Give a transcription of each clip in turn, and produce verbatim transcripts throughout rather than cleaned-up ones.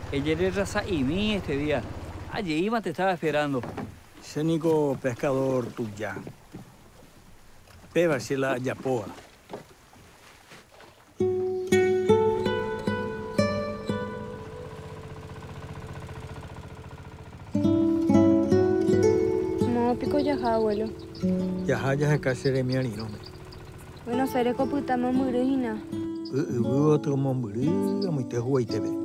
Ella era raza y mí este día. Allí Ima te estaba esperando. Cénico pescador tuya. Peba si la yapoa. No, pico ya, abuelo. Ya ya se casere mi anino. Buenos Aires coputa mamurina. Uh, otro mamuri, muy te juega y te ve.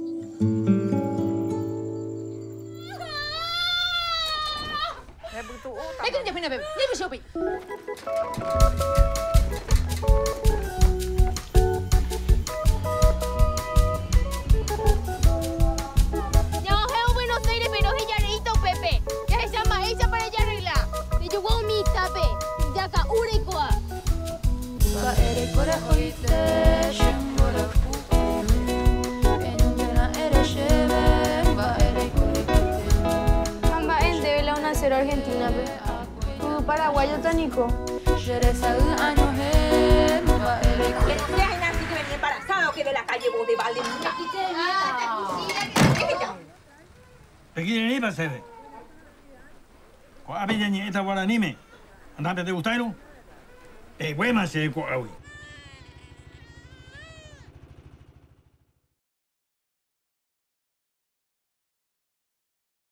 Đây cái gì phải nè, đi vào siêu bị. No, es Buenos Aires, pero ella reíto Pepe. Ya se llama ella para ella arregla. Y yo voy mi tape. Ya acá urecoa. Va erekora oite, shembora fu. Enundena ere shebe, va erekora. Mamba en debe la una cero Argentina, pe. Como paraguayo tánico. Yeresa año he, va erekora. ¿Qué hay nacido que venía embarazado que de la calle vos de Valdemita? Aquí ni para ser. Ko abidani eta wala nime. Anda te gustairo? Eh, buena se ko awi.